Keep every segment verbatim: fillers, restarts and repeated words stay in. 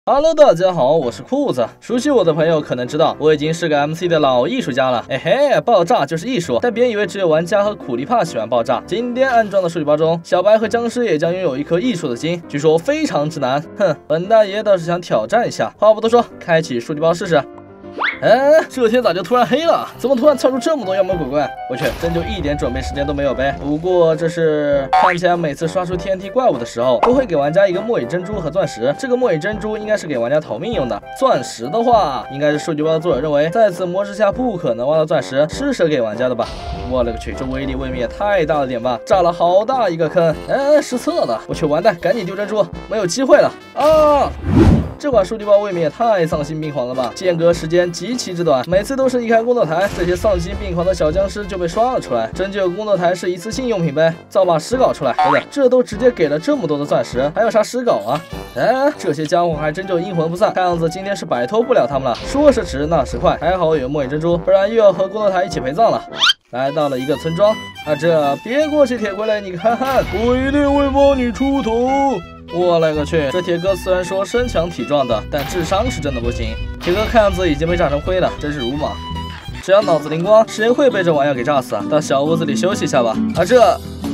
Hello， 大家好，我是裤子。熟悉我的朋友可能知道，我已经是个 M C 的老艺术家了。嘿嘿，爆炸就是艺术，但别以为只有玩家和苦力怕喜欢爆炸。今天安装的数据包中，小白和僵尸也将拥有一颗艺术的心，据说非常之难。哼，本大爷倒是想挑战一下。话不多说，开启数据包试试。哎，这天咋就突然黑了？怎么突然窜出这么多妖魔鬼怪？我去，真就一点准备时间都没有呗。不过这是看起来每次刷出 T N T 怪物的时候，都会给玩家一个末影珍珠和钻石。这个末影珍珠应该是给玩家逃命用的，钻石的话，应该是数据包的作者认为在此模式下不可能挖到钻石，施舍给玩家的吧。我勒个去，这威力未免也太大了点吧！炸了好大一个坑，哎，失策了！我去，完蛋，赶紧丢珍珠，没有机会了啊！这款数据包未免也太丧心病狂了吧！间隔时间极其之短，每次都是一开工作台，这些丧心病狂的小僵尸就被刷了出来。真就工作台是一次性用品呗？造把尸镐出来！不对，这都直接给了这么多的钻石，还有啥尸镐啊？哎，这些家伙还真就阴魂不散，看样子今天是摆脱不了他们了。说时迟，那时快，还好有末影珍珠，不然又要和工作台一起陪葬了。来到了一个村庄，啊，这别过去，铁傀儡，你看，我一定会帮你出头。我勒个去！这铁哥虽然说身强体壮的，但智商是真的不行。铁哥看样子已经被炸成灰了，真是鲁莽。只要脑子灵光，谁会被这玩意儿给炸死啊？到小屋子里休息一下吧。啊，这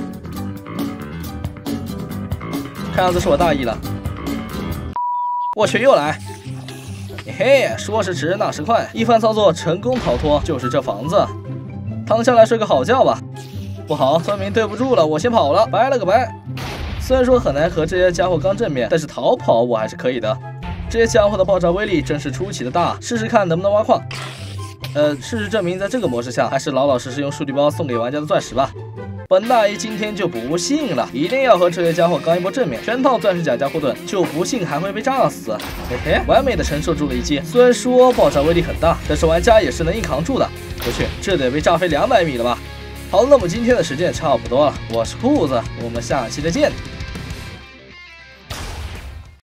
看样子是我大意了。我去，又来！嘿嘿，说时迟，那时快，一番操作成功逃脱，就是这房子。躺下来睡个好觉吧。不好，村民对不住了，我先跑了，拜了个拜。虽然说很难和这些家伙刚正面，但是逃跑我还是可以的。这些家伙的爆炸威力真是出奇的大，试试看能不能挖矿。呃，事实证明，在这个模式下，还是老老实实用数据包送给玩家的钻石吧。本大爷今天就不信了，一定要和这些家伙刚一波正面，全套钻石甲加护盾，就不信还会被炸死。嘿嘿，完美的承受住了一击。虽然说爆炸威力很大，但是玩家也是能硬扛住的。我去，这得被炸飞两百米了吧？好，那么今天的时间也差不多了，我是裤子，我们下期再见。